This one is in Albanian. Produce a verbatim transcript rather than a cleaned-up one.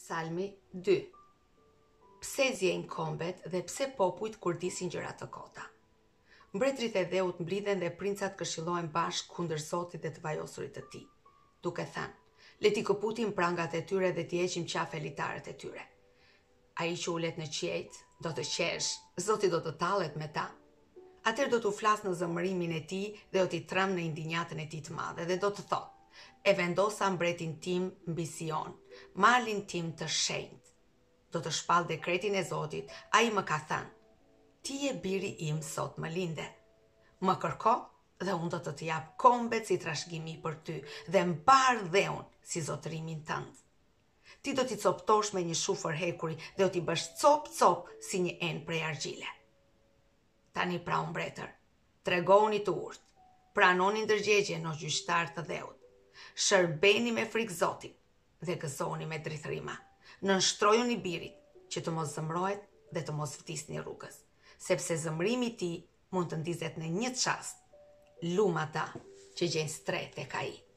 Salmi dy. Pse zjejnë kombet dhe pse popujt kur disin gjëra të kota? Mbretërit e dheut mblidhen dhe princat këshillohen bashkë kundër Zotit dhe të vajosurit të tij, duke thënë: le t'i këputim prangat e tyre dhe t'i heqim qafe litarët e tyre. Ai që ulet në qiejt, do të qesh, Zoti do të tallet me ta. Atëherë do t'u flas në zemërimin e tij dhe do t'i trem në indinjatën e tij të madhe dhe do të thotë: e vendosa mbretin tim mbi Sion, malin tim të shenjtë. Do të shpall dekretin e Zotit, ai më ka thënë: ti je biri im, sot më linde. Më kërko dhe unë do të të jap kombet si trashëgimi për ty dhe mbar dheun si zotërimin tënd. Ti do t'i coptosh me një shufër hekuri dhe do t'i bësh cop cop si një enë prej argjile. Tani pra o mbretër, tregoni të urtë, pranoni ndërgjegje në gjyqtar të dheut. Shërbeni me frikë Zotit dhe gëzoni me drithërima. Nënshtrojuni birit që të mos zëmrohet dhe të mos vdisni rrugës, sepse zëmrimi i tij mund të ndizet në një çast. Lum ata që gjejnë stre tek ai.